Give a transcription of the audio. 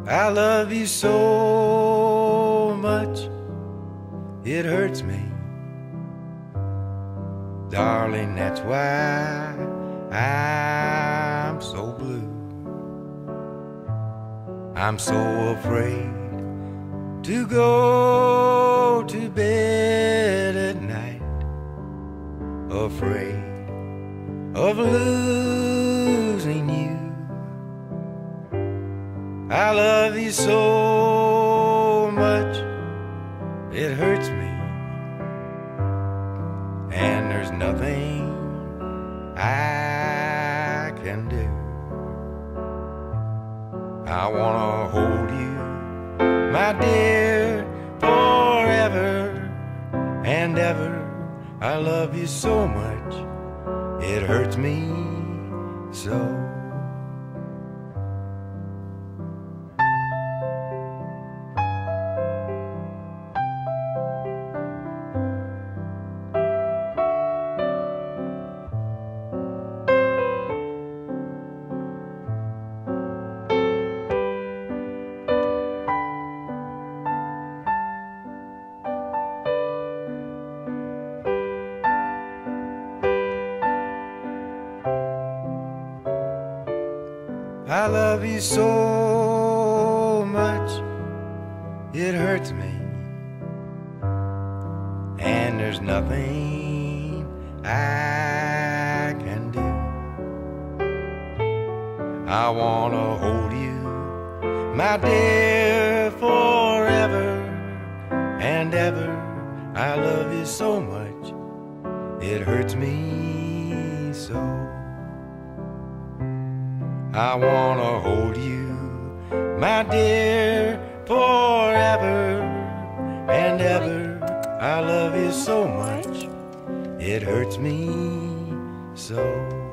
I love you so much, it hurts me. Darling, that's why I'm so blue. I'm so afraid to go to bed at night, afraid of losing you. I love you so much, it hurts me, and there's nothing I can do. I wanna hold you, my dear, forever and ever. I love you so much, it hurts me so. I love you so much, it hurts me, and there's nothing I can do. I wanna hold you, my dear, forever and ever. I love you so much, it hurts me so. I wanna hold you, my dear, forever and ever. I love you so much, it hurts me so.